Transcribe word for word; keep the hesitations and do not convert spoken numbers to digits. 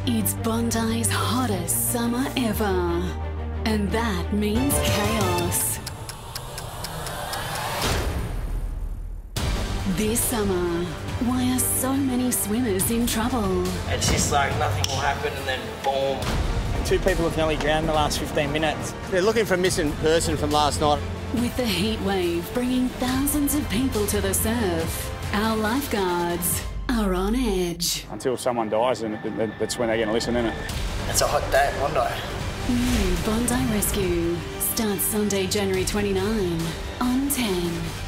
It's Bondi's hottest summer ever, and that means chaos. This summer, why are so many swimmers in trouble? It's just like nothing will happen and then boom. Two people have nearly drowned in the last fifteen minutes. They're looking for a missing person from last night. With the heat wave bringing thousands of people to the surf, our lifeguards are on edge. Until someone dies, and that's when they're going to listen, isn't it? It's a hot day at Bondi. New Bondi Rescue starts Sunday, January twenty-ninth on ten.